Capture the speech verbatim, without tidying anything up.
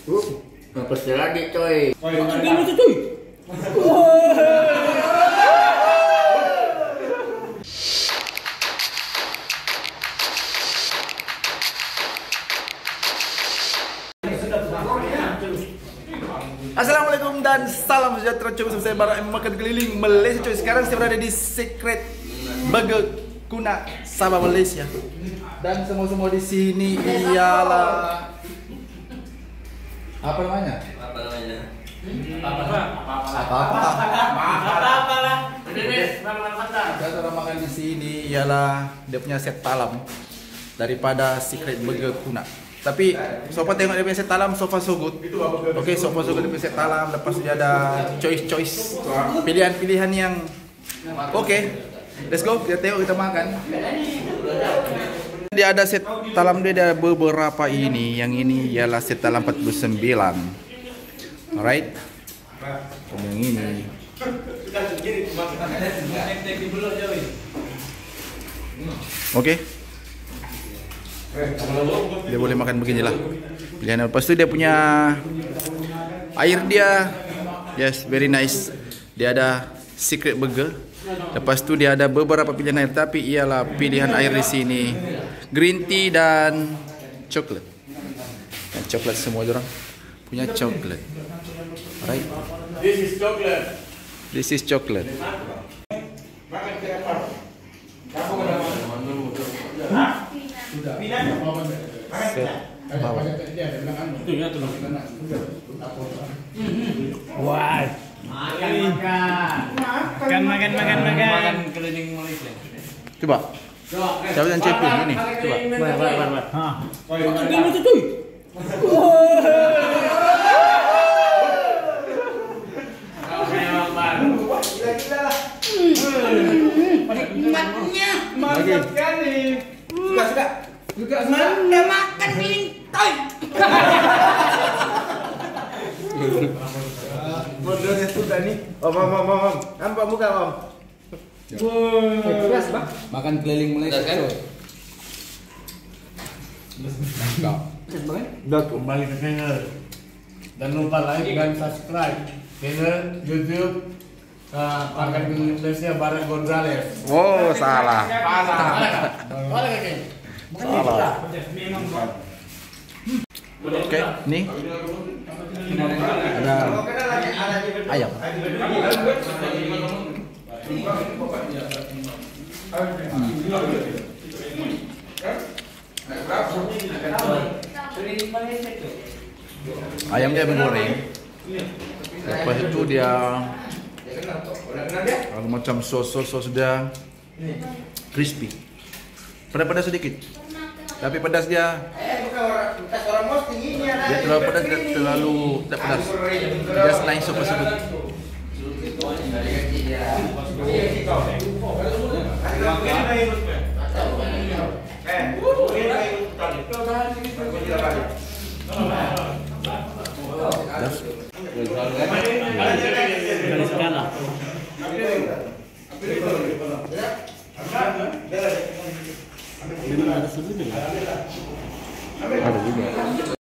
Uh, pasti lagi coy. Makan dulu tuh cuy. Assalamualaikum dan salam sejahtera cuy, bersama saya Barak yang makan keliling Malaysia cuy. Sekarang saya berada di Secret Burger Kuna Sabah Malaysia. Dan semua-semua di sini ialah apa namanya? Apa namanya? Apa-apa. Apa-apa lah. Dan orang makan di sini ialah dia punya set talam daripada Secret Burger Kuna. Tapi sofa tengok dia punya set talam, sofa so good. Oke, sofa so good dia punya set talam. Lepas tu dia ada choice-choice, pilihan-pilihan yang oke. Okay. Let's go, kita tengok, kita makan. Dia ada set talam dia ada beberapa ini. Yang ini ialah set talam empat puluh sembilan. Alright. Yang ini. Oke. Okay. Dia boleh makan beginilah. Pilihan. Lepas tu dia punya air dia, yes, very nice. Dia ada Secret Burger. Lepas tu dia ada beberapa pilihan air, tapi ialah pilihan air di sini green tea dan coklat. Dan coklat semua orang punya coklat. Alright. This is chocolate. This is chocolate. Wah. Makan makan makan makan makan keliling Malaysia. Coba. Siapa yang champion ini? Coba. Bar bar bar bar. Ha. Makan dulu tuh cuy. Mantap sekali. Suka suka. Suka mana makan keliling toy. Modelnya sudah nih. Om om om om. Nampak muka om. Keras bang. Makan keliling Malaysia kan? Mantap. Udah kembali ke channel. Dan lupa like dan subscribe channel YouTube uh, Makan Keliling Malaysia Barak Gonzales. Oh, salah. Salah. Salah. Oke, nih ada ayam. Ayam dia menggoreng. Lepas itu dia ada macam sos-sos dia crispy. Pedas-pedas sedikit. Tapi pedas dia dia terlalu pedas, tidak terlalu tidak pedas. Just nice sopa sebut. Ada juga.